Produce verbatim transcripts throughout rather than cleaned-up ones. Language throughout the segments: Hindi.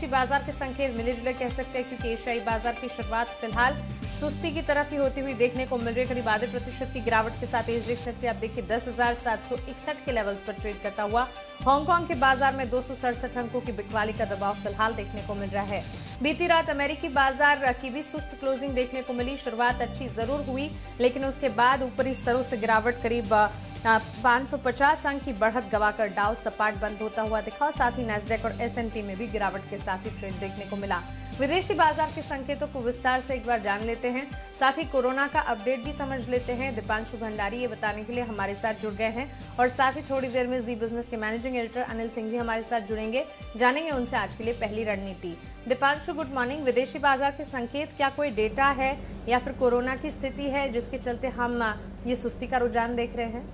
विदेशी बाजार के संकेत मिले जुले कह सकते हैं, क्योंकि एशियाई बाजार की शुरुआत फिलहाल सुस्ती की तरफ ही होती हुई देखने को मिल रही है। करीब आधे प्रतिशत की गिरावट के साथ एसजीएक्स निफ्टी आप देखिए दस हजार सात सौ इकसठ के लेवल्स पर ट्रेड करता हुआ। हांगकांग के बाजार में दो सौ सड़सठ अंकों की बिकवाली का दबाव फिलहाल देखने को मिल रहा है। बीती रात अमेरिकी बाजार की भी सुस्त क्लोजिंग देखने को मिली। शुरुआत अच्छी जरूर हुई, लेकिन उसके बाद ऊपरी स्तरों से गिरावट करीब पाँच सौ पचास अंक की बढ़त गवाकर डाउ सपाट बंद होता हुआ दिखा और साथ ही नैस्डैक और एस एंड पी में भी गिरावट के साथ ही ट्रेंड देखने को मिला। विदेशी बाजार के संकेतों को विस्तार से एक बार जान लेते हैं, साथ ही कोरोना का अपडेट भी समझ लेते हैं। दीपांशु भंडारी ये बताने के लिए हमारे साथ जुड़ गए हैं और साथ ही थोड़ी देर में जी बिजनेस के मैनेजिंग एडिटर अनिल सिंह भी हमारे साथ जुड़ेंगे, जानेंगे उनसे आज के लिए पहली रणनीति। Deepanshu, good morning. विदेशी बाजार के संकेत, क्या कोई डेटा है या फिर कोरोना की स्थिति है जिसके चलते हम ये सुस्ती का रुझान देख रहे हैं?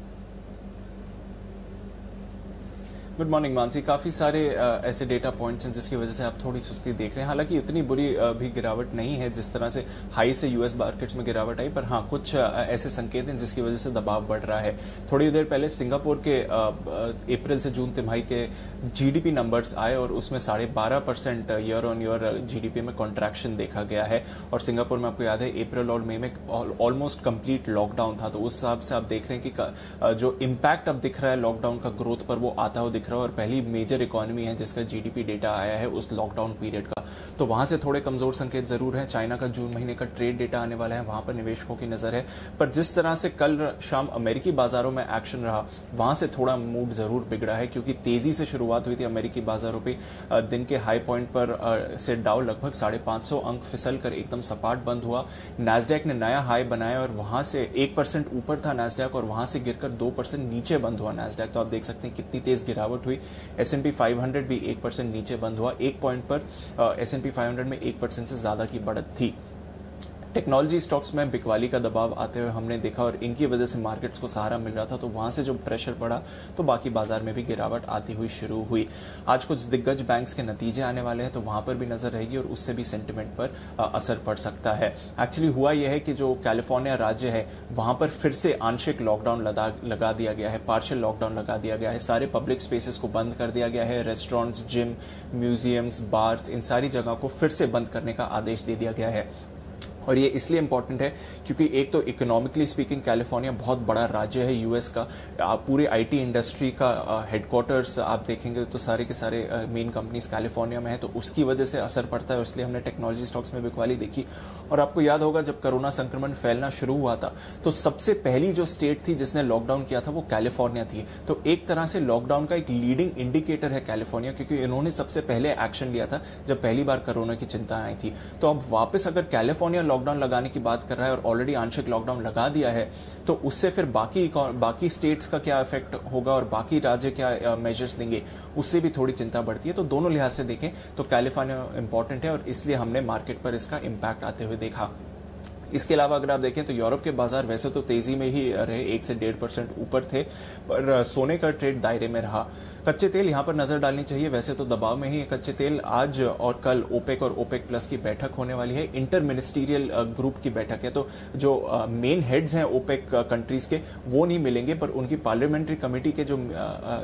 Good morning Mansi. काफी सारे uh, ऐसे डेटा पॉइंट्स हैं जिसकी वजह से आप थोड़ी सुस्ती देख रहे हैं। हालांकि इतनी बुरी uh, भी गिरावट नहीं है जिस तरह से हाई से यूएस मार्केट्स में गिरावट आई, पर हाँ कुछ uh, ऐसे संकेत हैं जिसकी वजह से दबाव बढ़ रहा है। थोड़ी देर पहले सिंगापुर के uh, अप्रैल से जून तिमाही के जीडीपी नंबर्स आए और उसमें साढ़े बारह percent year on year GDP में कॉन्ट्रैक्शन देखा गया है। और सिंगापुर में आपको याद है अप्रैल और मई में ऑलमोस्ट कंप्लीट लॉकडाउन था, तो उस हिसाब से आप देख रहे हैं कि जो इम्पैक्ट अब दिख रहा है लॉकडाउन का ग्रोथ पर, वो आता हुआ दिख रहा है। और पहली मेजर इकोनॉमी है जिसका जीडीपी डेटा आया है उस लॉकडाउन पीरियड का, तो वहां से थोड़े कमजोर संकेत जरूर हैं। चाइना का जून महीने का ट्रेड डेटा आने वाला है, वहां पर निवेशकों की नजर है। पर जिस तरह से कल शाम अमेरिकी बाजारों में एक्शन रहा, वहां से थोड़ा मूड जरूर बिगड़ा है, क्योंकि तेजी से शुरुआत हुई थी अमेरिकी बाजारों पे। दिन के हाई पॉइंट पर से डाउ लगभग साढ़े पांच सौ अंक फिसल कर एकदम सपाट बंद हुआ। नैस्डैक ने नया हाई बनाया और वहां से एक परसेंट ऊपर था नैस्डैक और वहां से गिरकर दो परसेंट नीचे बंद हुआ नैस्डैक। तो आप देख सकते हैं कितनी तेज गिरावट हुई। S and P five hundred भी एक परसेंट नीचे बंद हुआ। एक पॉइंट पर S and P five hundred में एक परसेंट से ज्यादा की बढ़त थी। टेक्नोलॉजी स्टॉक्स में बिकवाली का दबाव आते हुए हमने देखा और इनकी वजह से मार्केट्स को सहारा मिल रहा था, तो वहां से जो प्रेशर पड़ा तो बाकी बाजार में भी गिरावट आती हुई शुरू हुई। आज कुछ दिग्गज बैंक्स के नतीजे आने वाले हैं, तो वहां पर भी नजर रहेगी और उससे भी सेंटिमेंट पर असर पड़ सकता है। एक्चुअली हुआ यह है कि जो कैलिफोर्निया राज्य है वहां पर फिर से आंशिक लॉकडाउन लगा दिया गया है, पार्शियल लॉकडाउन लगा दिया गया है। सारे पब्लिक स्पेसेस को बंद कर दिया गया है। रेस्टोरेंट्स, जिम, म्यूजियम्स, बार्स, इन सारी जगह को फिर से बंद करने का आदेश दे दिया गया है। और ये इसलिए इंपॉर्टेंट है क्योंकि एक तो इकोनॉमिकली स्पीकिंग कैलिफोर्निया बहुत बड़ा राज्य है यूएस का। पूरे आईटी इंडस्ट्री का हेडक्वार्टर्स आप देखेंगे तो सारे के सारे मेन कंपनीज कैलिफोर्निया में है, तो उसकी वजह से असर पड़ता है। इसलिए हमने टेक्नोलॉजी स्टॉक्स में बिकवाली देखी। और आपको याद होगा जब कोरोना संक्रमण फैलना शुरू हुआ था तो सबसे पहली जो स्टेट थी जिसने लॉकडाउन किया था वो कैलिफोर्निया थी। तो एक तरह से लॉकडाउन का एक लीडिंग इंडिकेटर है कैलिफोर्निया, क्योंकि इन्होंने सबसे पहले एक्शन लिया था जब पहली बार कोरोना की चिंता आई थी। तो अब वापस अगर कैलिफोर्निया लॉकडाउन लगाने की बात कर रहा है और ऑलरेडी आंशिक लॉकडाउन लगा दिया है, तो उससे फिर बाकी बाकी स्टेट्स का क्या इफेक्ट होगा और बाकी राज्य क्या मेजर्स लेंगे, उससे भी थोड़ी चिंता बढ़ती है। तो दोनों लिहाज से देखें तो कैलिफोर्निया इंपॉर्टेंट है और इसलिए हमने मार्केट पर इसका इंपैक्ट आते हुए देखा। इसके अलावा अगर आप देखें तो यूरोप के बाजार वैसे तो तेजी में ही रहे, एक से डेढ़ परसेंट ऊपर थे, पर सोने का ट्रेड दायरे में रहा। कच्चे तेल यहां पर नजर डालनी चाहिए, वैसे तो दबाव में ही है कच्चे तेल। आज और कल ओपेक और ओपेक प्लस की बैठक होने वाली है, इंटर मिनिस्टीरियल ग्रुप की बैठक है। तो जो मेन हेड्स हैं ओपेक कंट्रीज के वो नहीं मिलेंगे, पर उनकी पार्लियामेंट्री कमेटी के जो आ, आ,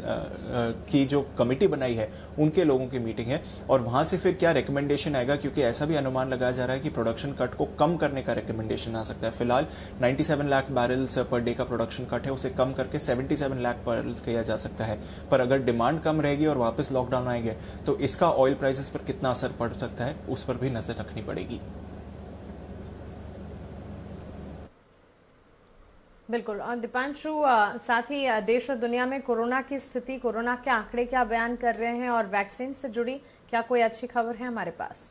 आ, की जो कमेटी बनाई है उनके लोगों की मीटिंग है और वहां से फिर क्या रिकमेंडेशन आएगा, क्योंकि ऐसा भी अनुमान लगाया जा रहा है कि प्रोडक्शन कट को कम करने का रिकमेंडेशन आ सकता है। फिलहाल सत्तानवे लाख बैरल्स पर डे का प्रोडक्शन कट है, उसे कम करके सतहत्तर लाख बैरल्स किया जा सकता है। पर अगर डिमांड कम रहेगी और वापस लॉकडाउन आएंगे तो इसका ऑयल प्राइसेस पर कितना असर पड़ सकता है उस पर भी नजर रखनी पड़ेगी। बिल्कुल। और दीपांशु, साथ ही देश और दुनिया में कोरोना की स्थिति, कोरोना के आंकड़े क्या बयान कर रहे हैं और वैक्सीन से जुड़ी क्या कोई अच्छी खबर है हमारे पास?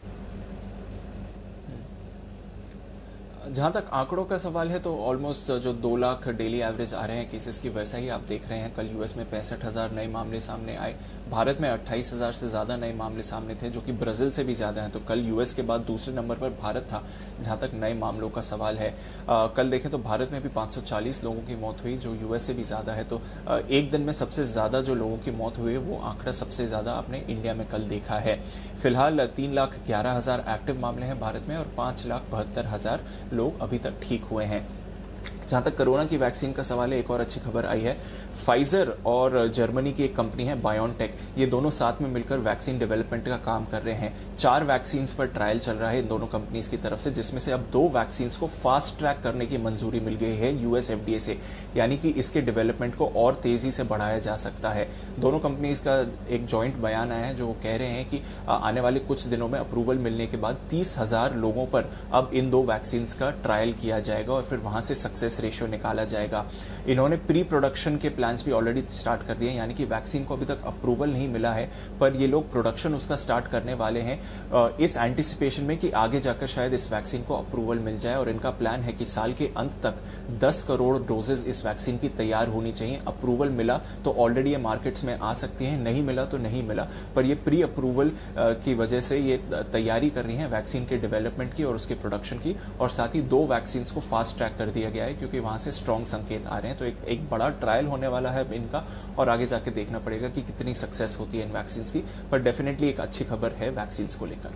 जहां तक आंकड़ों का सवाल है तो ऑलमोस्ट जो दो लाख डेली एवरेज आ रहे हैं केसेस की, वैसा ही आप देख रहे हैं। कल यूएस में पैंसठ हजार नए मामले सामने आए, भारत में अट्ठाईस हजार से ज्यादा नए मामले सामने थे, जो कि ब्राजील से भी ज्यादा हैं। तो कल यूएस के बाद दूसरे नंबर पर भारत था जहां तक नए मामलों का सवाल है। आ, कल देखें तो भारत में भी पांच सौ चालीस लोगों की मौत हुई, जो यूएस से भी ज्यादा है। तो आ, एक दिन में सबसे ज्यादा जो लोगों की मौत हुई है वो आंकड़ा सबसे ज्यादा आपने इंडिया में कल देखा है। फिलहाल तीन लाख ग्यारह हजार एक्टिव मामले हैं भारत में और पांच लाख बहत्तर हजार लोग अभी तक ठीक हुए हैं। जहां तक कोरोना की वैक्सीन का सवाल है, एक और अच्छी खबर आई है। फाइजर और जर्मनी की एक कंपनी है बायोनटेक, ये दोनों साथ में मिलकर वैक्सीन डेवलपमेंट का काम कर रहे हैं। चार वैक्सीन पर ट्रायल चल रहा है इन दोनों कंपनीज की तरफ से, जिसमें से अब दो वैक्सीन को फास्ट ट्रैक करने की मंजूरी मिल गई है यूएस एफडीए से, यानी कि इसके डेवलपमेंट को और तेजी से बढ़ाया जा सकता है। दोनों कंपनीज का एक ज्वाइंट बयान आया है जो वो कह रहे हैं कि आने वाले कुछ दिनों में अप्रूवल मिलने के बाद तीस हजार लोगों पर अब इन दो वैक्सीन का ट्रायल किया जाएगा और फिर वहां से सक्सेस रेशियो निकाला जाएगा। इन्होंने प्री प्रोडक्शन के प्लान्स भी ऑलरेडी स्टार्ट कर दिए, यानी कि वैक्सीन को अभी तक अप्रूवल नहीं मिला है पर ये लोग प्रोडक्शन उसका स्टार्ट करने वाले हैं इस एंटिसिपेशन में कि आगे जाकर शायद इस वैक्सीन को अप्रूवल मिल जाए। और इनका प्लान है कि साल के अंत तक दस करोड़ डोजेज इस वैक्सीन की तैयार होनी चाहिए। अप्रूवल मिला तो ऑलरेडी ये मार्केट्स में आ सकती है, नहीं मिला तो नहीं मिला, पर ये प्री अप्रूवल की वजह से ये तैयारी कर रही है वैक्सीन के डेवलपमेंट की और उसके प्रोडक्शन की। और साथ ही दो वैक्सीन को फास्ट ट्रैक कर दिया गया है क्योंकि वहां से स्ट्रॉन्ग संकेत आ रहे हैं। तो एक, एक बड़ा ट्रायल होने वाला है इनका और आगे जाके देखना पड़ेगा कि कितनी सक्सेस होती है इन वैक्सीन की, पर डेफिनेटली एक अच्छी खबर है वैक्सीन को लेकर।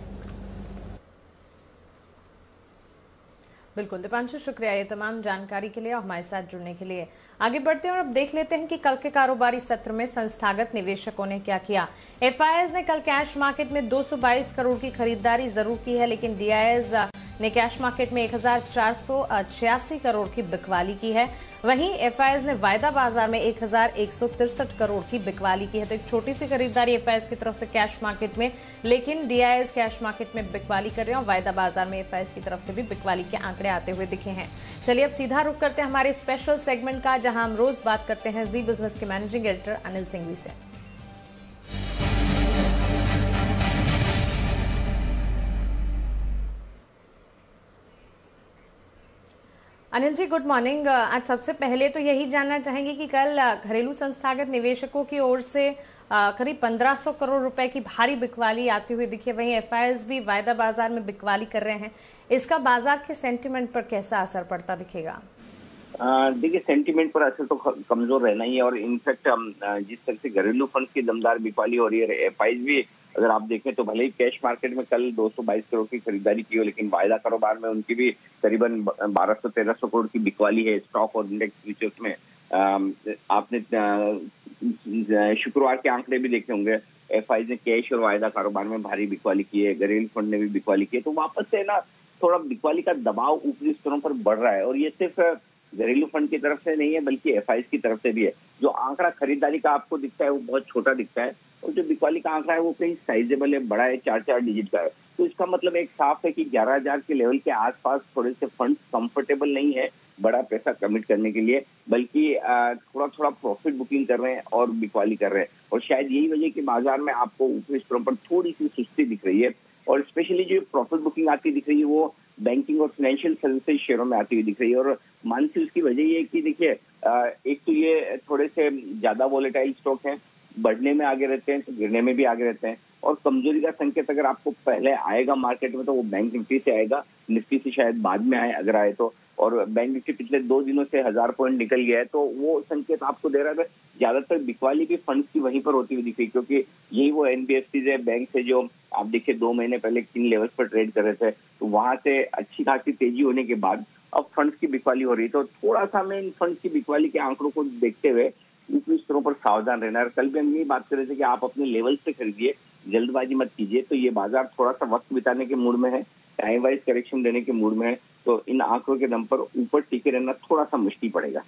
बिल्कुल दीपांशु, शुक्रिया ये तमाम जानकारी के लिए और हमारे साथ जुड़ने के लिए। आगे बढ़ते हैं और अब देख लेते हैं कि कल के कारोबारी सत्र में संस्थागत निवेशकों ने क्या किया। एफआईआईज ने कल कैश मार्केट में दो सौ बाईस करोड़ की खरीदारी जरूर की है, लेकिन डीआईआईज ने कैश मार्केट में एक हजार चार सौ छियासी करोड़ की बिकवाली की है। वहीं एफआईआईज ने वायदा बाजार में एक हजार एक सौ तिरसठ करोड़ की बिकवाली की है। तो एक छोटी सी खरीदारी एफआईआईज की तरफ से कैश मार्केट में, लेकिन डीआईआईज कैश मार्केट में बिकवाली कर रहे हैं और वायदा बाजार में एफआईआईज की तरफ से भी बिकवाली के आंकड़े आते हुए दिखे हैं। चलिए अब सीधा रुख करते हैं हमारे स्पेशल सेगमेंट का, जहां हम रोज बात करते हैं जी बिजनेस के मैनेजिंग एडिटर अनिल सिंघवी से। Anil ji, good morning. आज सबसे पहले तो यही जानना चाहेंगे कि कल घरेलू संस्थागत निवेशकों की ओर से करीब पंद्रह सौ करोड़ रुपए की भारी बिकवाली आती हुई दिखी। वहीं एफआईआईज भी वायदा बाजार में बिकवाली कर रहे हैं। इसका बाजार के सेंटीमेंट पर कैसा असर पड़ता दिखेगा? देखिए, सेंटीमेंट पर असर तो कमजोर रहना ही है और इनफैक्ट जिस तरह से घरेलू फंड की दमदार बिकवाली हो रही है, एफआईआईज भी अगर आप देखें तो भले ही कैश मार्केट में कल दो सौ बाईस करोड़ की खरीदारी की हो, लेकिन वायदा कारोबार में उनकी भी करीबन बारह सौ तेरह सौ करोड़ की बिकवाली है। स्टॉक और इंडेक्स फ्यूचर्स में आपने शुक्रवार के आंकड़े भी देखे होंगे, एफआईआईज ने कैश और वायदा कारोबार में भारी बिकवाली की है, घरेलू फंड ने भी बिकवाली की है। तो वापस से ना थोड़ा बिकवाली का दबाव ऊपरी स्तरों पर बढ़ रहा है और ये सिर्फ घरेलू फंड की तरफ से नहीं है बल्कि एफआईआईज की तरफ से भी है। जो आंकड़ा खरीदारी का आपको दिखता है वो बहुत छोटा दिखता है और जो बिकवाली का आंकड़ा है वो कहीं साइजेबल है, बड़ा है, चार चार डिजिट का है। तो इसका मतलब एक साफ है कि ग्यारह हजार के लेवल के आसपास थोड़े से फंड कंफर्टेबल नहीं है बड़ा पैसा कमिट करने के लिए, बल्कि थोड़ा थोड़ा प्रॉफिट बुकिंग कर रहे हैं और बिकवाली कर रहे हैं। और शायद यही वजह कि बाजार में आपको ऊपरी स्तरों पर थोड़ी सी सुस्ती दिख रही है और स्पेशली जो प्रॉफिट बुकिंग आती दिख रही है वो बैंकिंग और फाइनेंशियल सर्विसेज शेयरों में आती हुई दिख रही है। और मानसी उसकी वजह ये है कि देखिए, एक तो ये थोड़े से ज्यादा वोलेटाइल स्टॉक हैं, बढ़ने में आगे रहते हैं तो गिरने में भी आगे रहते हैं। और कमजोरी का संकेत अगर आपको पहले आएगा मार्केट में तो वो बैंक निफ्टी से आएगा, निफ्टी से शायद बाद में आए अगर आए तो। और बैंक निफ्टी पिछले दो दिनों से हजार पॉइंट निकल गया है तो वो संकेत आपको दे रहा है। ज्यादातर बिकवाली भी फंड्स की वहीं पर होती हुई दिख रही, क्योंकि यही वो एनबीएफसी है, बैंक से जो आप देखिए दो महीने पहले किन लेवल्स पर ट्रेड कर रहे थे, तो वहां से अच्छी खासी तेजी होने के बाद अब फंड्स की बिकवाली हो रही है। तो थोड़ा सा मैं इन फंड्स की बिकवाली के आंकड़ों को देखते हुए ऊपरी स्तरों पर सावधान रहना है। कल भी हम यही बात कर रहे थे कि आप अपने लेवल से खरीदिए, जल्दबाजी मत कीजिए। तो ये बाजार थोड़ा सा वक्त बिताने के मूड में है, टाइम वाइज करेक्शन देने के मूड में है, तो इन आंकड़ों के दम पर ऊपर टिके रहना थोड़ा सा मुश्किल पड़ेगा।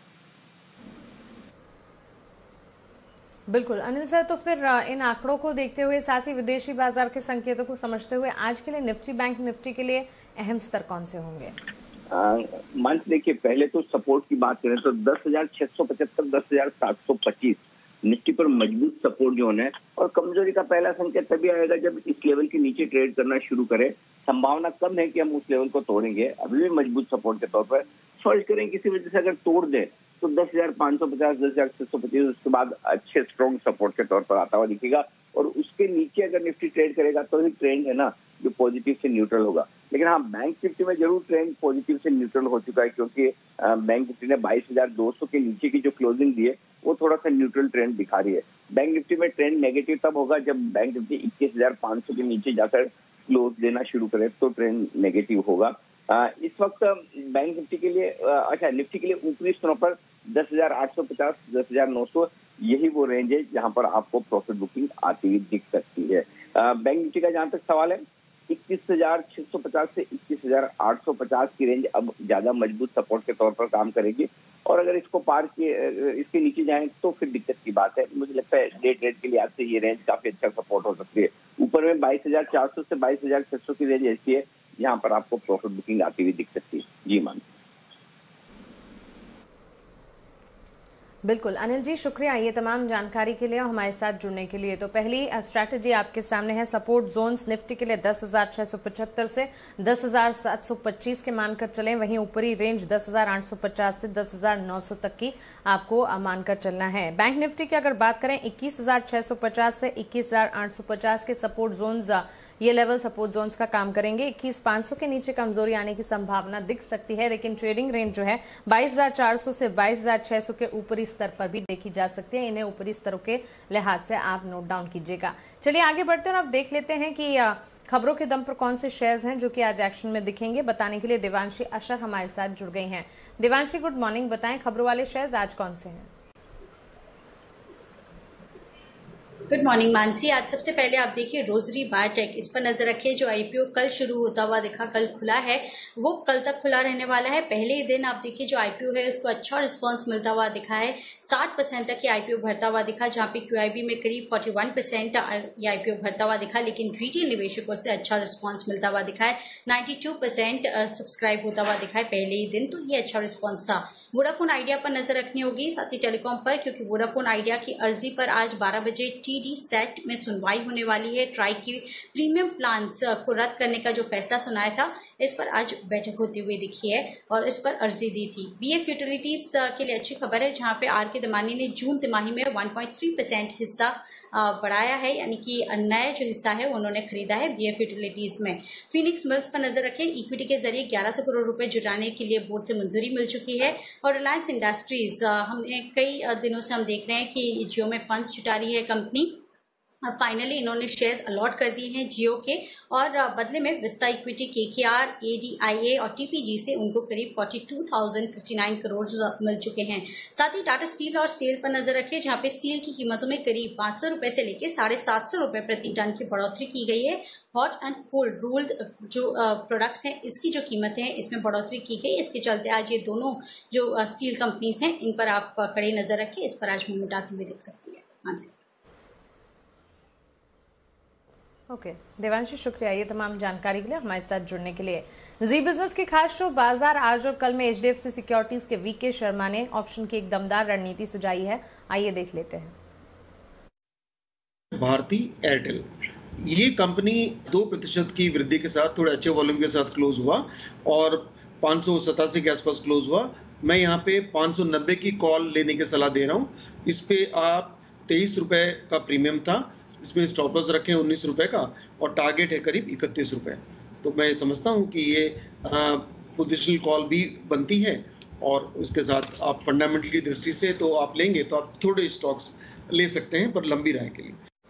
बिल्कुल अनिल सर, तो फिर इन आंकड़ों को देखते हुए साथ ही विदेशी बाजार के संकेतों को समझते हुए आज के लिए निफ्टी बैंक निफ्टी के लिए अहम स्तर कौन से होंगे? मंच देखिए, पहले तो सपोर्ट की बात करें तो दस हजार छह सौ पचहत्तर दस हजार सात सौ पच्चीस निफ्टी पर मजबूत सपोर्ट जोन है। और कमजोरी का पहला संकेत तभी आएगा जब इस लेवल के नीचे ट्रेड करना शुरू करे। संभावना कम है कि हम उस लेवल को तोड़ेंगे, अभी भी मजबूत सपोर्ट के तौर पर फर्ज करें किसी वजह से अगर तोड़ दे तो दस हजार पाँच सौ पचास दस हजार छह सौ पच्चीस उसके बाद अच्छे स्ट्रॉन्ग सपोर्ट के तौर पर आता हुआ दिखेगा। और उसके नीचे अगर निफ्टी ट्रेड करेगा तो ही ट्रेंड है ना जो पॉजिटिव से न्यूट्रल होगा। लेकिन हाँ, बैंक निफ्टी में जरूर ट्रेंड पॉजिटिव से न्यूट्रल हो चुका है, क्योंकि बैंक निफ्टी ने बाईस हजार दो सौ के नीचे की जो क्लोजिंग दी है वो थोड़ा सा न्यूट्रल ट्रेंड दिखा रही है। बैंक निफ्टी में ट्रेंड नेगेटिव तब होगा जब बैंक निफ्टी इक्कीस हजार पाँच सौ के नीचे जाकर क्लोज देना शुरू करे तो ट्रेंड नेगेटिव होगा। इस वक्त बैंक निफ्टी के लिए, अच्छा निफ्टी के लिए ऊपरी स्तरों पर दस हजार आठ सौ पचास, दस हजार नौ सौ, यही वो रेंज है जहां पर आपको प्रॉफिट बुकिंग आती हुई दिख सकती है। बैंक निफ्टी का जहां तक सवाल है, इक्कीस हजार छह सौ पचास से इक्कीस हजार आठ सौ पचास की रेंज अब ज्यादा मजबूत सपोर्ट के तौर पर काम करेगी, और अगर इसको पार किए, इसके नीचे जाएं तो फिर दिक्कत की बात है। मुझे लगता है डे ट्रेड के लिए आज से ये रेंज काफी अच्छा सपोर्ट हो सकती है। ऊपर में बाईस हजार चार सौ से बाईस हजार छह सौ की रेंज ऐसी है जहां पर आपको प्रॉफिट बुकिंग आती हुई दिख सकती है। जी मान बिल्कुल अनिल जी, शुक्रिया ये तमाम जानकारी के लिए और हमारे साथ जुड़ने के लिए। तो पहली स्ट्रैटेजी आपके सामने है, सपोर्ट जोन्स निफ्टी के लिए दस हजार छह सौ पचहत्तर से दस हजार सात सौ पच्चीस के मानकर चलें, वहीं ऊपरी रेंज दस हजार आठ सौ पचास से दस हजार नौ सौ तक की आपको मानकर चलना है। बैंक निफ्टी की अगर बात करें, इक्कीस हजार छह सौ पचास से इक्कीस हजार आठ सौ पचास के सपोर्ट जोन्स, ये लेवल सपोर्ट जोन्स का काम करेंगे। इक्कीस पाँच सौ के नीचे कमजोरी आने की संभावना दिख सकती है, लेकिन ट्रेडिंग रेंज जो है बाईस हजार चार सौ से बाईस हजार छह सौ के ऊपरी स्तर पर भी देखी जा सकती है। इन्हें ऊपरी स्तरों के लिहाज से आप नोट डाउन कीजिएगा। चलिए आगे बढ़ते हैं और अब देख लेते हैं कि खबरों के दम पर कौन से शेयर्स हैं जो कि आज एक्शन में दिखेंगे। बताने के लिए देवांशी अशर हमारे साथ जुड़ गई हैं। देवांशी, गुड मॉर्निंग, बताएं खबरों वाले शेयर्स आज कौन से हैं? Good morning Mansi. आज सबसे पहले आप देखिए रोजरी बायोटेक, इस पर नजर रखिए। जो आईपीओ कल शुरू होता हुआ दिखा, कल खुला है, वो कल तक खुला रहने वाला है। पहले ही दिन आप देखिए जो आईपीओ है उसको अच्छा रिस्पांस मिलता हुआ दिखा है। साठ परसेंट तक ये आईपीओ भरता हुआ दिखा, जहां पे क्यूआईबी में करीब इकतालीस परसेंट ये आईपीओ भरता हुआ दिखा, लेकिन रिटेल निवेशकों से अच्छा रिस्पॉन्स मिलता हुआ दिखा है। बानवे परसेंट सब्सक्राइब होता हुआ दिखा है पहले ही दिन, तो ये अच्छा रिस्पॉन्स था। वोडाफोन आइडिया पर नजर रखनी होगी, साथ ही टेलीकॉम पर, क्योंकि वोडाफोन आइडिया की अर्जी पर आज बारह बजे टीडी सेट में सुनवाई होने वाली है। ट्राई की प्रीमियम प्लान्स को रद्द करने का जो फैसला सुनाया था, इस पर आज बैठक होती हुई दिखी है और इस पर अर्जी दी थी। बीएफ यूटिलिटीज के लिए अच्छी खबर है, जहां पे आर के दमानी ने जून तिमाही में एक पॉइंट तीन परसेंट हिस्सा बढ़ाया है, यानी कि नया जो हिस्सा है उन्होंने खरीदा है बीएफ यूटिलिटीज में। फिनिक्स मिल्स पर नजर रखें, इक्विटी के जरिए ग्यारह सौ करोड़ रुपए जुटाने के लिए बोर्ड से मंजूरी मिल चुकी है। और रिलायंस इंडस्ट्रीज, हमने कई दिनों से हम देख रहे हैं कि जियो में फंड्स जुटा रही है कंपनी, फाइनली इन्होंने शेयर्स अलॉट कर दिए हैं जियो के, और बदले में विस्ता इक्विटी, केकेआर, एडीआईए और टीपीजी से उनको करीब बयालीस हज़ार उनसठ करोड़ मिल चुके हैं। साथ ही टाटा स्टील और सेल पर नजर रखें, जहां पे स्टील की कीमतों में करीब पाँच सौ रुपए से लेकर साढ़े सात सौ रुपए प्रति टन की बढ़ोतरी की गई है। हॉट एंड कोल्ड रूल्ड जो प्रोडक्ट्स हैं, इसकी जो कीमतें हैं इसमें बढ़ोतरी की गई। इसके चलते आज ये दोनों जो स्टील कंपनीज हैं, इन पर आप कड़ी नजर रखें, इस पर आज मूवमेंट आती हुई दिख सकती है। हाँ जी, ओके okay. देवांशी, शुक्रिया ये तमाम जानकारी के लिए, हमारे साथ जुड़ने के लिए। जी बिजनेस की खास शो बाजार आज और कल में एचडीएफसी सिक्योरिटीज के वीके शर्मा ने ऑप्शन की एक दमदार रणनीति सुझाई है, आइए देख लेते हैं। भारती एयरटेल, ये कंपनी दो प्रतिशत की वृद्धि के साथ थोड़े अच्छे वॉल्यूम के साथ क्लोज हुआ और पाँच सौ सतासी के आसपास क्लोज हुआ। मैं यहाँ पे पाँच सौ नब्बे की कॉल लेने की सलाह दे रहा हूँ। इस पे आप तेईस रुपए का प्रीमियम था, इसमें स्टॉप लॉस रखे उन्नीस रुपए का और टारगेट है करीब इकतीस रुपए। तो मैं समझता हूँ कि ये पोजिशनल कॉल भी बनती है और उसके साथ आप फंडामेंटल की दृष्टि से तो आप लेंगे तो आप थोड़े स्टॉक्स ले सकते हैं, पर लंबी राह के लिए।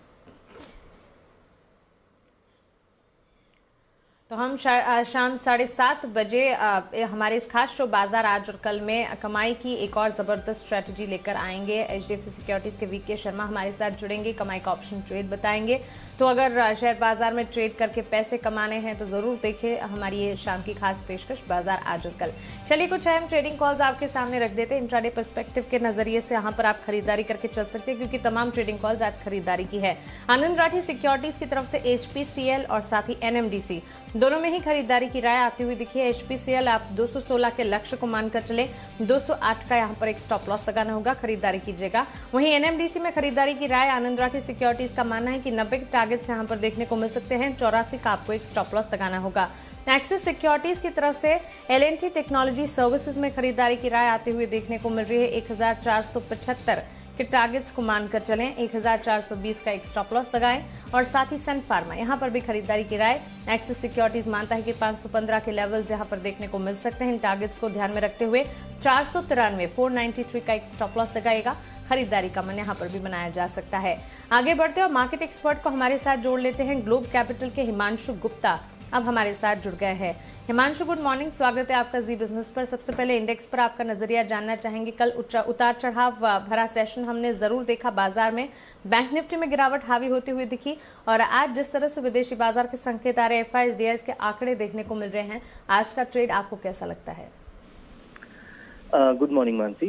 तो हम शाम साढ़े सात बजे हमारे इस खास शो बाजार आज और कल में कमाई की एक और जबरदस्त स्ट्रेटजी लेकर आएंगे। एचडीएफसी सिक्योरिटीज के वीके शर्मा हमारे साथ जुड़ेंगे, कमाई का ऑप्शन ट्रेड बताएंगे। तो अगर शेयर बाजार में ट्रेड करके पैसे कमाने हैं तो जरूर देखिए हमारी ये शाम की खास पेशकश बाजार आज और कल। चलिए कुछ अहम ट्रेडिंग कॉल्स आपके सामने रख देते हैं। इंट्राडे पर्सपेक्टिव के नजरिए से यहाँ पर आप खरीदारी करके चल सकते हैं, क्योंकि तमाम ट्रेडिंग कॉल्स आज खरीदारी की है। आनंद राठी सिक्योरिटीज की तरफ से एचपीसीएल और साथ ही एनएमडीसी दोनों में ही खरीदारी की राय आती हुई दिखी है। एचपीसीएल आप दो सौ सोलह के लक्ष्य को मानकर चले, दो सौ आठ का यहाँ पर एक स्टॉप लॉस लगाना होगा, खरीदारी कीजिएगा। वहीं एनएमडीसी में खरीदारी की राय आनंद राठी सिक्योरिटीज का मानना है कि नब्बे के टारगेट्स यहाँ पर देखने को मिल सकते हैं, चौरासी का आपको एक स्टॉप लॉस लगाना होगा। एक्सिस सिक्योरिटीज की तरफ से एलएनटी टेक्नोलॉजी सर्विसेज में खरीदारी की राय आती हुई देखने को मिल रही है। एक हजार चार सौ पचहत्तर के टारगेट्स को मानकर चलें, एक हजार चार सौ बीस का एक स्टॉप लॉस लगाएं। और साथ ही सन फार्मा यहां पर भी खरीदारी की राय। एक्सिस सिक्योरिटीज मानता है कि पाँच सौ पंद्रह के लेवल्स यहां पर देखने को मिल सकते हैं। इन टारगेट्स को ध्यान में रखते हुए चार सौ तिरानवे फोर नाइन्टी थ्री का एक स्टॉप लॉस लगाएगा। खरीदारी का मन यहां पर भी बनाया जा सकता है। आगे बढ़ते और मार्केट एक्सपर्ट को हमारे साथ जोड़ लेते हैं। ग्लोब कैपिटल के हिमांशु गुप्ता अब हमारे साथ जुड़ गए हैं। हिमांशु, गुड मॉर्निंग, स्वागत है आपका जी बिजनेस पर। सबसे पहले इंडेक्स पर आपका नजरिया जानना चाहेंगे। कल उतार चढ़ाव भरा सेशन हमने जरूर देखा बाजार में। बैंक निफ्टी में गिरावट हावी होती हुई दिखी और आज जिस तरह से विदेशी बाजार के संकेत आ रहे, F I S D S के आंकड़े देखने को मिल रहे हैं, आज का ट्रेड आपको कैसा लगता है? Good morning Mansi.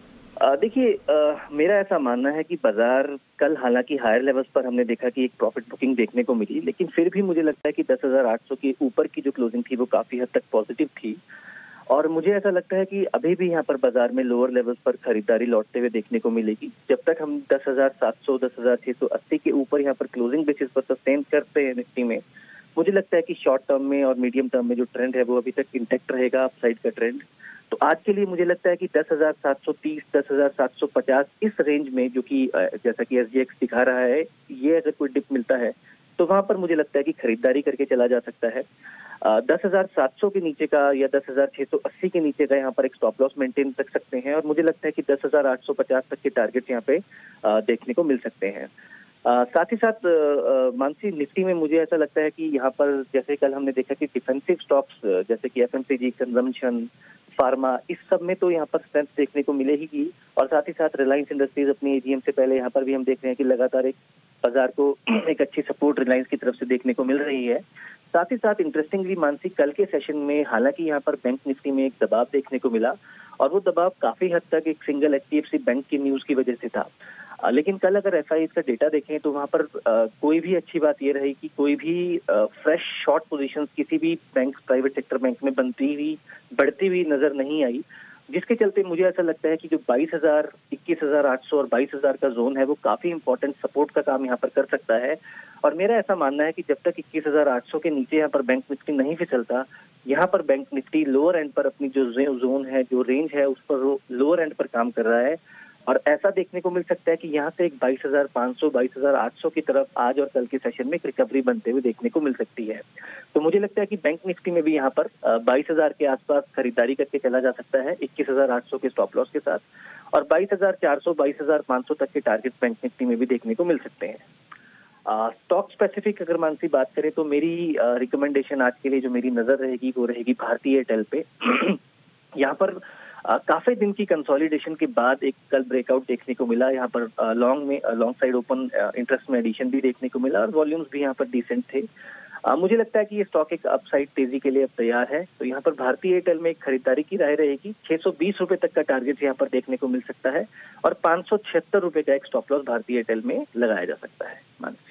देखिए, मेरा ऐसा मानना है कि बाजार कल हालांकि हायर लेवल्स पर हमने देखा कि एक प्रॉफिट बुकिंग देखने को मिली, लेकिन फिर भी मुझे लगता है कि दस हज़ार आठ सौ के ऊपर की जो क्लोजिंग थी वो काफी हद तक पॉजिटिव थी। और मुझे ऐसा लगता है कि अभी भी यहाँ पर बाजार में लोअर लेवल्स पर खरीदारी लौटते हुए देखने को मिलेगी। जब तक हम दस हज़ार सात सौ दस हज़ार छह सौ अस्सी के ऊपर यहाँ पर क्लोजिंग बेसिस पर सस्टेन करते हैं निफ्टी में, मुझे लगता है कि शॉर्ट टर्म में और मीडियम टर्म में जो ट्रेंड है वो अभी तक इंटैक्ट रहेगा, अपसाइड का ट्रेंड। तो आज के लिए मुझे लगता है कि दस हज़ार सात सौ तीस, दस हज़ार सात सौ पचास इस रेंज में, जो कि जैसा कि एस जी एक्स दिखा रहा है, ये अगर कोई डिप मिलता है तो वहां पर मुझे लगता है कि खरीदारी करके चला जा सकता है। दस हज़ार सात सौ के नीचे का या दस हज़ार छह सौ अस्सी के नीचे का यहाँ पर एक स्टॉप लॉस मेंटेन कर सकते हैं और मुझे लगता है कि दस हज़ार आठ सौ पचास तक के टारगेट यहाँ पे आ, देखने को मिल सकते हैं। आ, साथ ही साथ मानसी, निफ्टी में मुझे ऐसा लगता है कि यहाँ पर जैसे कल हमने देखा कि डिफेंसिव स्टॉक्स जैसे कि F M C G, consumption, pharma, इस सब में तो यहाँ पर स्ट्रेंथ देखने को मिलेगी। और साथ ही साथ रिलायंस इंडस्ट्रीज अपनी ए जी एम से पहले यहाँ पर भी हम देख रहे हैं कि लगातार एक बाजार को एक अच्छी सपोर्ट रिलायंस की तरफ से देखने को मिल रही है। साथ ही साथ इंटरेस्टिंगली मानसी, कल के सेशन में हालांकि यहाँ पर बैंक निफ्टी में एक दबाव देखने को मिला और वो दबाव काफी हद तक एक single H D F C bank की न्यूज की वजह से था। आ, लेकिन कल अगर एफ आई एस का डेटा देखें तो वहां पर आ, कोई भी अच्छी बात ये रही कि कोई भी फ्रेश शॉर्ट पोजीशंस किसी भी बैंक, प्राइवेट सेक्टर बैंक में बनती हुई बढ़ती हुई नजर नहीं आई, जिसके चलते मुझे ऐसा लगता है कि जो बाईस हज़ार, इक्कीस हज़ार आठ सौ और बाईस हज़ार का जोन है वो काफी इंपॉर्टेंट सपोर्ट का काम यहाँ पर कर सकता है। और मेरा ऐसा मानना है कि जब तक इक्कीस हज़ार आठ सौ के नीचे यहाँ पर बैंक निफ्टी नहीं फिसलता, यहाँ पर बैंक निफ्टी लोअर एंड पर अपनी जो जोन है, जो रेंज है, उस पर लोअर एंड पर काम कर रहा है। और ऐसा देखने को मिल सकता है कि यहाँ से एक बाईस हज़ार पाँच सौ, बाईस हज़ार आठ सौ की तरफ आज और कल के सेशन में एक रिकवरी बनते हुए देखने को मिल सकती है। तो मुझे लगता है कि बैंक निफ्टी में भी यहाँ पर बाईस हज़ार के आसपास खरीदारी करके चला जा सकता है इक्कीस हज़ार आठ सौ के स्टॉप लॉस के साथ, और बाईस हज़ार चार सौ, बाईस हज़ार पाँच सौ तक के टारगेट बैंक निफ्टी में भी देखने को मिल सकते हैं। स्टॉक स्पेसिफिक अगर मानसी बात करें तो मेरी रिकमेंडेशन आज के लिए जो मेरी नजर रहेगी वो रहेगी भारतीय एयरटेल पे। यहाँ पर Uh, काफी दिन की कंसोलिडेशन के बाद एक कल ब्रेकआउट देखने को मिला। यहाँ पर लॉन्ग uh, में लॉन्ग साइड ओपन इंटरेस्ट में एडिशन भी देखने को मिला और वॉल्यूम्स भी यहाँ पर डिसेंट थे। uh, मुझे लगता है कि ये स्टॉक एक अपसाइड तेजी के लिए अब तैयार है। तो यहाँ पर भारतीय एयरटेल में एक खरीदारी की राय रहेगी। छह सौ बीस रुपए तक का टारगेट यहाँ पर देखने को मिल सकता है और पांच सौ छिहत्तर रुपए का एक स्टॉप लॉस भारतीय एयरटेल में लगाया जा सकता है। मानसी,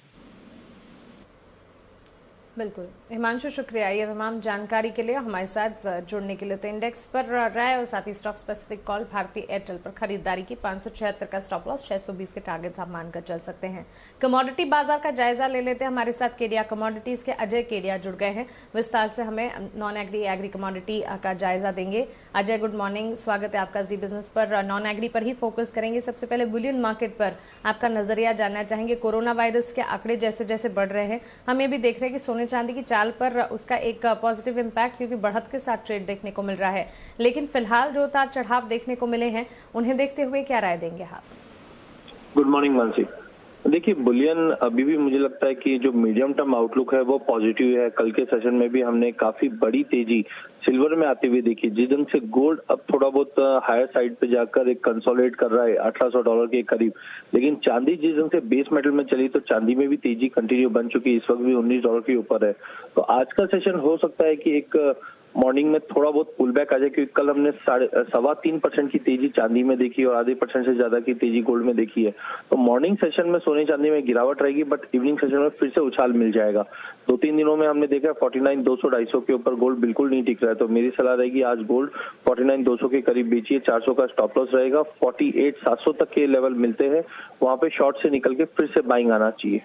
बिल्कुल हिमांशु, शुक्रिया ये तमाम जानकारी के लिए, हमारे साथ जुड़ने के लिए। तो इंडेक्स पर राय और साथ ही stock specific call Bharti Airtel पर खरीदारी की, पांच सौ छिहत्तर का स्टॉप लॉस, छह सौ बीस के टारगेट्स आप मानकर चल सकते हैं। कमोडिटी बाजार का जायजा ले लेते हैं। हमारे साथ केडिया कमोडिटीज के अजय केडिया जुड़ गए हैं, विस्तार से हमें नॉन एग्री एग्री कमोडिटी का जायजा देंगे। अजय, गुड मॉर्निंग, स्वागत है आपका जी बिजनेस पर। नॉन एग्री पर ही फोकस करेंगे। सबसे पहले बुलियन मार्केट पर आपका नजरिया जानना चाहेंगे। कोरोना वायरस के आंकड़े जैसे जैसे बढ़ रहे हैं, हम ये भी देख रहे हैं कि सोने चांदी की चाल पर उसका एक पॉजिटिव इंपैक्ट क्योंकि बढ़त के साथ ट्रेड देखने को मिल रहा है, लेकिन फिलहाल जो उतार चढ़ाव देखने को मिले हैं उन्हें देखते हुए क्या राय देंगे आप? Good morning Mansi. देखिए, बुलियन अभी भी मुझे लगता है कि जो मीडियम टर्म आउटलुक है वो पॉजिटिव है। कल के सेशन में भी हमने काफी बड़ी तेजी सिल्वर में आते हुए देखी, जिस ढंग से गोल्ड अब थोड़ा बहुत हायर साइड पे जाकर एक कंसोलिडेट कर रहा है अठारह सौ डॉलर के करीब, लेकिन चांदी जिस ढंग से बेस मेटल में चली तो चांदी में भी तेजी कंटिन्यू बन चुकी है, इस वक्त भी उन्नीस डॉलर के ऊपर है। तो आज का सेशन हो सकता है कि एक मॉर्निंग में थोड़ा बहुत पुल बैक आ जाए, क्योंकि कल हमने साढ़े सवा तीन परसेंट की तेजी चांदी में देखी और आधे परसेंट से ज्यादा की तेजी गोल्ड में देखी है। तो मॉर्निंग सेशन में सोने चांदी में गिरावट रहेगी, बट इवनिंग सेशन में फिर से उछाल मिल जाएगा। दो तीन दिनों में हमने देखा फोर्टी नाइन दो सौ ढाई सौ के ऊपर गोल्ड बिल्कुल नहीं टिक रहा है। तो मेरी सलाह रहेगी आज गोल्ड फोर्टी नाइन दो सौ के करीब बेचिए, चार सौ का स्टॉप लॉस रहेगा। फोर्टी एट सात सौ तक के लेवल मिलते हैं, वहां पे शॉर्ट से निकल के फिर से बाइंग आना चाहिए।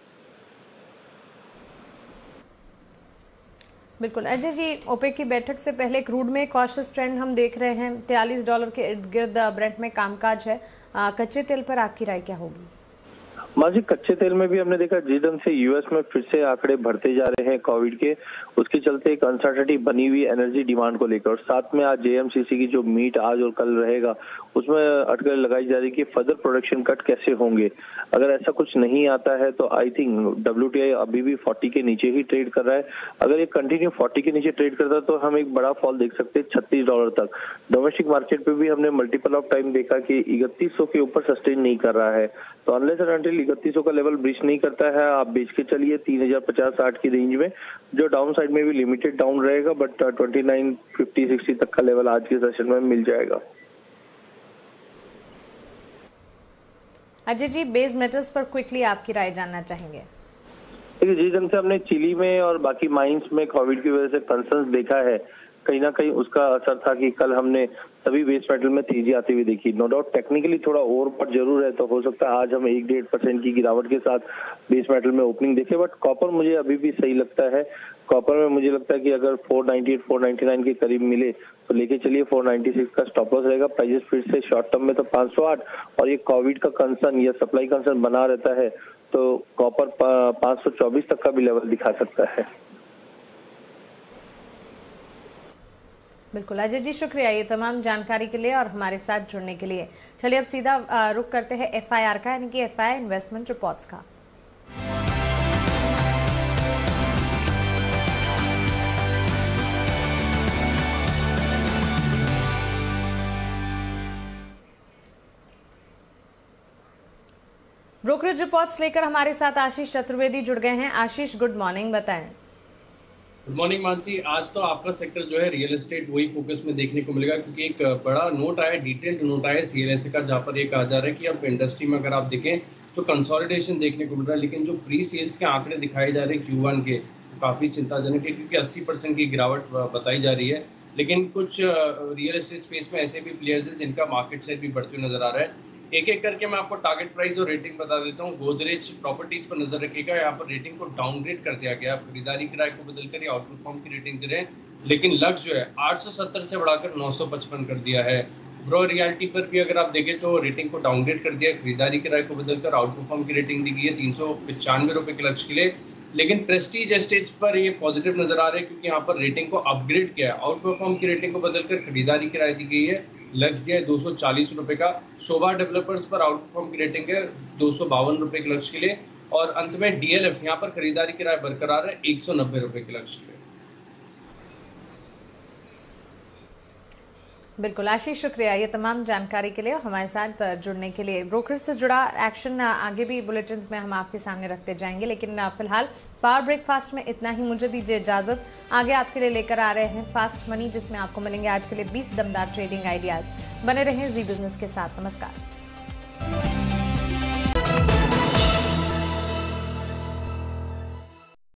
बिल्कुल अजय जी, ओपेक की बैठक से पहले क्रूड में कॉशियस ट्रेंड हम देख रहे हैं। तैंतालीस डॉलर के इर्द गिर्द ब्रेंट में कामकाज है। कच्चे तेल पर आपकी राय क्या होगी? माजी कच्चे तेल में भी हमने देखा जिस ढंग से यूएस में फिर से आंकड़े बढ़ते जा रहे हैं कोविड के, उसके चलते एक अनसर्टेनिटी बनी हुई एनर्जी डिमांड को लेकर, और साथ में आज जेएमसीसी की जो मीट आज और कल रहेगा उसमें अटकलें लगाई जा रही कि फर्दर प्रोडक्शन कट कैसे होंगे। अगर ऐसा कुछ नहीं आता है तो आई थिंक डब्ल्यूटीआई अभी भी चालीस के नीचे ही ट्रेड कर रहा है। अगर ये कंटिन्यू चालीस के नीचे ट्रेड करता है तो हम एक बड़ा फॉल देख सकते हैं छत्तीस डॉलर तक। डोमेस्टिक मार्केट पे भी हमने मल्टीपल ऑफ टाइम देखा कि इकतीस सौ के ऊपर सस्टेन नहीं कर रहा है, तो अनलेस एंड अनटिल इकतीस सौ का लेवल ब्रीच नहीं करता है आप बेच के चलिए तीन हजार पचास साठ की रेंज में, जो डाउन साइड में भी लिमिटेड डाउन रहेगा, but twenty nine fifty sixty तक का लेवल आज के सेशन में मिल जाएगा। अजय जी, बेस मेटल्स पर क्विकली आपकी राय जानना चाहेंगे। देखिए, जिस ढंग से हमने चिली में और बाकी माइंस में कोविड की वजह से कंसर्न्स देखा है, कहीं ना कहीं उसका असर था कि कल हमने सभी बेस मेटल में तेजी आती हुई देखी। नो डाउट टेक्निकली थोड़ा ओवरबॉट जरूर है, तो हो सकता है आज हम एक डेढ़ परसेंट की गिरावट के साथ बेस मेटल में ओपनिंग देखें, बट कॉपर मुझे अभी भी सही लगता है। कॉपर में मुझे लगता है कि अगर four ninety eight four ninety nine के करीब मिले तो लेके चलिए, फोर नाइंटी सिक्स का स्टॉप लॉस रहेगा। प्राइजेस फिर से शॉर्ट टर्म में तो पाँच सौ आठ, और ये कोविड का कंसर्न या सप्लाई कंसर्न बना रहता है तो कॉपर पाँच सौ चौबीस तक का भी लेवल दिखा सकता है। बिल्कुल अजय जी, शुक्रिया ये तमाम जानकारी के लिए और हमारे साथ जुड़ने के लिए। चलिए अब सीधा रुक करते हैं एफआईआर का, यानी कि एफआईआई इन्वेस्टमेंट रिपोर्ट्स का। ब्रोकरेज रिपोर्ट्स लेकर हमारे साथ आशीष चतुर्वेदी जुड़ गए हैं। आशीष, गुड मॉर्निंग, बताएं। Good morning Mansi. आज तो आपका सेक्टर जो है रियल एस्टेट वही फोकस में देखने को मिलेगा, क्योंकि एक बड़ा नोट आया, डिटेल्ड नोट आया सीएलएसए का, जहां पर ये कहा जा रहा है कि अब इंडस्ट्री में अगर आप देखें तो कंसोलिडेशन देखने को मिल रहा है, लेकिन जो प्री सेल्स के आंकड़े दिखाए जा रहे हैं क्यू वन के, तो काफ़ी चिंताजनक है, क्योंकि अस्सी परसेंट की गिरावट बताई जा रही है। लेकिन कुछ रियल एस्टेट स्पेस में ऐसे भी प्लेयर्स हैं जिनका मार्केट शेयर भी बढ़ते हुए नजर आ रहा है। एक एक करके मैं आपको टारगेट प्राइस और रेटिंग बता देता हूँ। गोदरेज प्रॉपर्टीज पर नजर रखिएगा, यहाँ पर रेटिंग को डाउनग्रेड कर दिया गया, खरीदारी किराए को बदलकर ये आउट परफॉर्म की रेटिंग दे रहे हैं, लेकिन लक्स जो है आठ सौ सत्तर से बढ़ाकर नौ सौ पचपन कर दिया है। ब्रो रियल्टी पर भी अगर आप देखें तो रेटिंग को डाउनग्रेड कर दिया है, खरीदारी किराए को बदलकर आउट परफॉर्म की रेटिंग दी गई है तीन सौ पचानवे रुपए के लक्ष्य के लिए। लेकिन प्रेस्टीज एस्टेट्स पर ये पॉजिटिव नजर आ रहे हैं, क्योंकि यहाँ पर रेटिंग को अपग्रेड किया है, आउट परफॉर्म की रेटिंग को बदलकर खरीदारी किराए दी गई है, लक्ष्य दिया है दो सौ चालीस रुपए का। शोभा डेवलपर्स पर आउट परफॉर्म की रेटिंग है दो सौ बावन रुपए के लक्ष्य के लिए, और अंत में डीएलएफ यहाँ पर खरीदारी किराया बरकरार है एक सौ नब्बे रुपए के लक्ष्य के लिए। बिल्कुल आशीष, शुक्रिया ये तमाम जानकारी के लिए और हमारे साथ जुड़ने के लिए। ब्रोकरेज से जुड़ा एक्शन आगे भी बुलेटिन्स में हम आपके सामने रखते जाएंगे, लेकिन फिलहाल पावर ब्रेकफास्ट में इतना ही। मुझे दीजिए इजाजत। आगे आपके लिए लेकर आ रहे हैं फास्ट मनी, जिसमें आपको मिलेंगे आज के लिए बीस दमदार ट्रेडिंग आइडियाज। बने रहें जी बिजनेस के साथ। नमस्कार।